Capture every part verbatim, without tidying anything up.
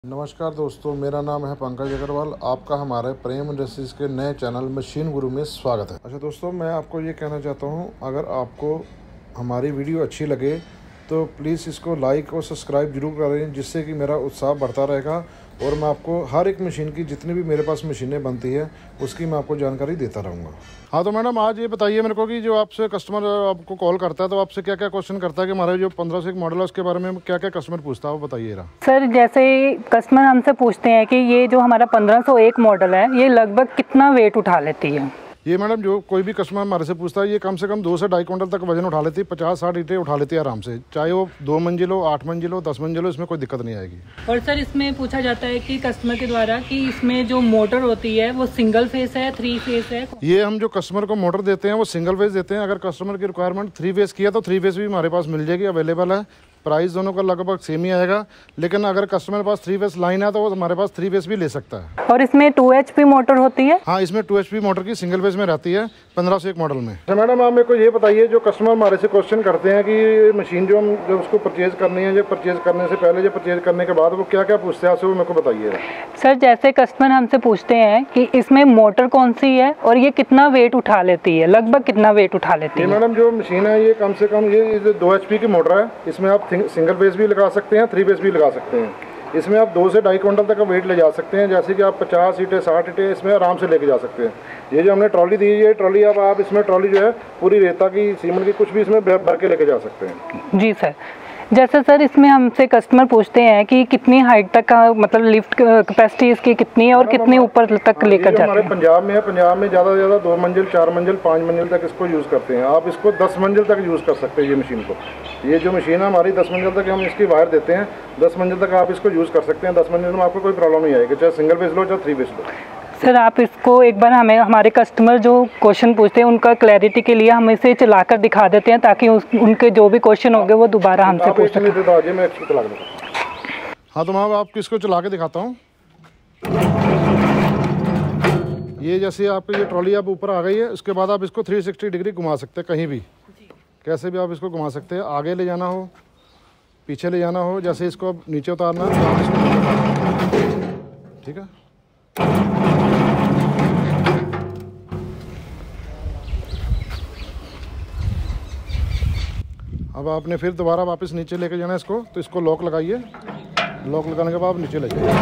नमस्कार दोस्तों, मेरा नाम है पंकज अग्रवाल। आपका हमारे प्रेम इंडस्ट्रीज़ के नए चैनल मशीन गुरु में स्वागत है। अच्छा दोस्तों, मैं आपको ये कहना चाहता हूँ, अगर आपको हमारी वीडियो अच्छी लगे तो प्लीज़ इसको लाइक और सब्सक्राइब जरूर करें, जिससे कि मेरा उत्साह बढ़ता रहेगा और मैं आपको हर एक मशीन की, जितनी भी मेरे पास मशीनें बनती है, उसकी मैं आपको जानकारी देता रहूँगा। हाँ तो मैडम, आज ये बताइए मेरे को कि जो आपसे कस्टमर आपको कॉल करता है तो आपसे क्या क्या क्वेश्चन करता है कि हमारे जो पंद्रह सौ एक मॉडल है उसके बारे में क्या क्या कस्टमर पूछता है, वो बताइए रहा। सर, जैसे कस्टमर हमसे पूछते हैं कि ये जो हमारा पंद्रह सौ एक मॉडल है, ये लगभग कितना वेट उठा लेती है। ये मैडम, जो कोई भी कस्टमर हमारे से पूछता है, ये कम से कम दो से ढाई क्विंटल तक वजन उठा लेती है, पचास साठ ईंटें उठा लेती है आराम से, चाहे वो दो मंजिल हो, आठ मंजिल हो, दस मंजिल हो, इसमें कोई दिक्कत नहीं आएगी। और सर, इसमें पूछा जाता है कि कस्टमर के द्वारा कि इसमें जो मोटर होती है वो सिंगल फेस है, थ्री फेस है। ये हम जो कस्टमर को मोटर देते हैं वो सिंगल फेस देते हैं। अगर कस्टमर की रिक्वायरमेंट थ्री फेस की है तो थ्री फेस भी हमारे पास मिल जाएगी, अवेलेबल है। प्राइस दोनों का लगभग सेम ही आएगा, लेकिन अगर कस्टमर के पास थ्री फेस लाइन है तो वो हमारे पास थ्री फेस भी ले सकता है। और इसमें टू एच पी मोटर होती है। हाँ, इसमें टू एच पी मोटर की सिंगल फेस में रहती है, पंद्रह सौ एक मॉडल में। तो मैडम, आप मेरे को ये बताइए, जो कस्टमर हमारे से क्वेश्चन करते हैं कि मशीन जो हम जब उसको परचेज करनी है, जो परचेज करने से पहले, जो परचेज करने के बाद वो क्या क्या पूछते हैं आपसे, वो मेरे को बताइए। सर, जैसे कस्टमर हमसे पूछते हैं कि इसमें मोटर कौन सी है और ये कितना वेट उठा लेती है, लगभग कितना वेट उठा लेती है। मैडम, जो मशीन है ये कम से कम ये दो एच पी की मोटर है। इसमें आप सिंगल फेस भी लगा सकते हैं, थ्री फेस भी लगा सकते हैं। इसमें आप दो से ढाई क्विंटल तक का वेट ले जा सकते हैं, जैसे कि आप पचास ईंटें, साठ ईंटें इसमें आराम से लेके जा सकते हैं। ये जो हमने ट्रॉली दी है, ये ट्रॉली अब आप इसमें ट्रॉली जो है पूरी रेता की, सीमेंट की, कुछ भी इसमें भर के लेके जा सकते हैं। जी सर। जैसे सर, इसमें हमसे कस्टमर पूछते हैं कि कितनी हाइट तक का, मतलब लिफ्ट कैपेसिटी इसकी कितनी है और कितने ऊपर तक लेकर जाते हैं। हमारे पंजाब में है, पंजाब में ज़्यादा से ज़्यादा दो मंजिल, चार मंजिल, पाँच मंजिल तक इसको यूज़ करते हैं। आप इसको दस मंजिल तक यूज़ कर सकते हैं। ये मशीन को, ये जो मशीन है हमारी, दस मंजिल तक हम इसकी वायर देते हैं। दस मंजिल तक आप इसको यूज़ कर सकते हैं। दस मंजिल में आपको कोई प्रॉब्लम नहीं आएगी, चाहे सिंगल फेस लो चाहे थ्री फेस लो। सर, आप इसको एक बार हमें, हमारे कस्टमर जो क्वेश्चन पूछते हैं उनका क्लैरिटी के लिए हम इसे चलाकर दिखा देते हैं, ताकि उस, उनके जो भी क्वेश्चन होंगे वो दोबारा हमसे पूछ सकें। हाँ तो मैं आपको इसको चला के दिखाता हूँ। ये जैसे आपकी ये ट्रॉली अब ऊपर आ गई है, उसके बाद आप इसको थ्री सिक्सटी डिग्री घुमा सकते हैं, कहीं भी, कैसे भी आप इसको घुमा सकते हैं। आगे ले जाना हो, पीछे ले जाना हो, जैसे इसको अब नीचे उतारना है, ठीक है। अब आपने फिर दोबारा वापस नीचे लेके जाना है इसको, तो इसको लॉक लगाइए। लॉक लगाने के बाद नीचे ले जाइए।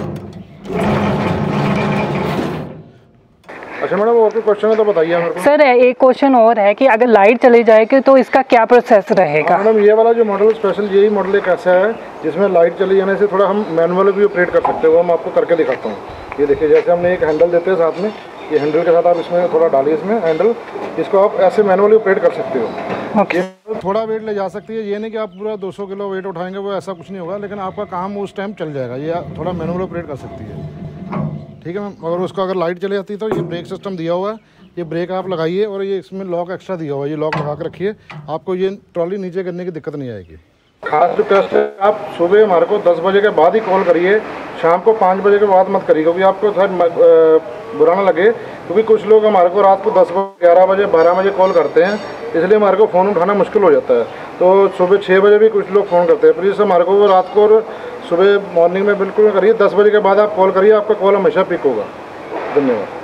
अच्छा मैडम, और कोई क्वेश्चन है तो बताइए मेरे को। सर, एक क्वेश्चन और है कि अगर लाइट चली जाएगी तो इसका क्या प्रोसेस रहेगा। मैडम, ये वाला जो मॉडल स्पेशल, यही मॉडल एक ऐसा है जिसमें लाइट चली जाने से थोड़ा हम मैनुअल भी ऑपरेट कर सकते हैं। वो हम आपको करके दिखाता हूँ। ये देखिए, जैसे हमने एक हैंडल देते हैं साथ में, ये हैंडल के साथ आप इसमें थोड़ा डालिए, इसमें हैंडल, इसको आप ऐसे मैनुअली ऑपरेट कर सकते हो। ओके। थोड़ा वेट ले जा सकती है, ये नहीं कि आप पूरा दो सौ किलो वेट उठाएंगे, वो ऐसा कुछ नहीं होगा, लेकिन आपका काम उस टाइम चल जाएगा। ये थोड़ा मैनुअल ऑपरेट कर सकती है, ठीक है मैम। और उसको अगर लाइट चली जाती है तो ये ब्रेक सिस्टम दिया हुआ है, ये ब्रेक आप लगाइए, और ये इसमें लॉक एक्स्ट्रा दिया हुआ है, ये लॉक लगा के रखिए, आपको ये ट्रॉली नीचे करने की दिक्कत नहीं आएगी। खास रिक्वेस्ट है, आप सुबह हमारे को दस बजे के बाद ही कॉल करिए, शाम को पाँच बजे के बाद मत करिए, क्योंकि आपको शायद बुरा ना लगे, क्योंकि कुछ लोग हमारे को रात को दस बजे, ग्यारह बजे, बारह बजे कॉल करते हैं, इसलिए हमारे को फ़ोन उठाना मुश्किल हो जाता है। तो सुबह छः बजे भी कुछ लोग फ़ोन करते हैं। प्लीज़ हमारे को रात को और सुबह मॉर्निंग में बिल्कुल करिए, दस बजे के बाद आप कॉल करिए, आपका कॉल हमेशा पिक होगा। धन्यवाद।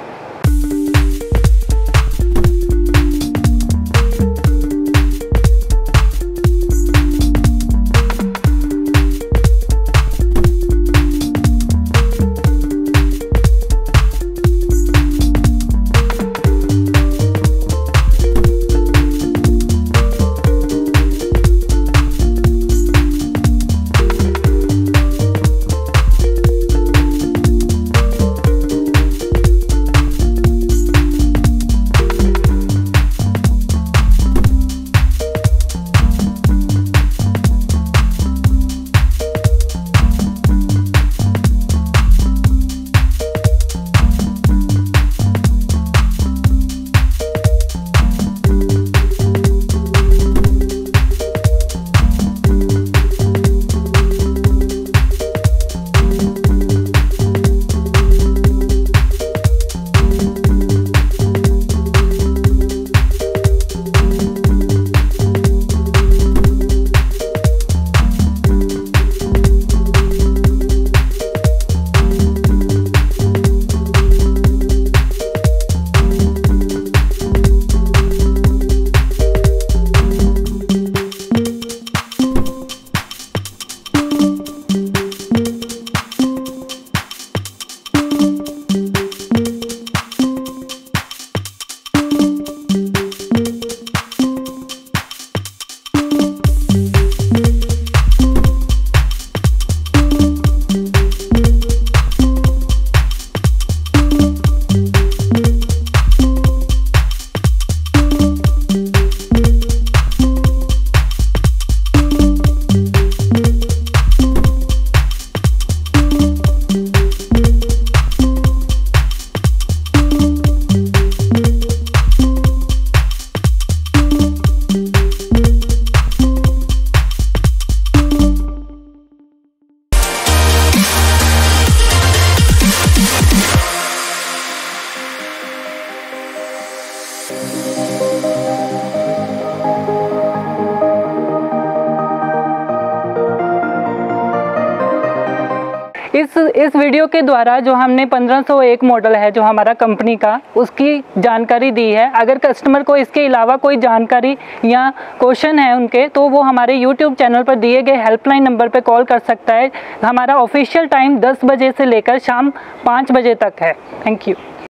इस वीडियो के द्वारा जो हमने पंद्रह सौ एक मॉडल है जो हमारा कंपनी का, उसकी जानकारी दी है। अगर कस्टमर को इसके अलावा कोई जानकारी या क्वेश्चन है उनके, तो वो हमारे यूट्यूब चैनल पर दिए गए हेल्पलाइन नंबर पर कॉल कर सकता है। हमारा ऑफिशियल टाइम दस बजे से लेकर शाम पाँच बजे तक है। Thank you.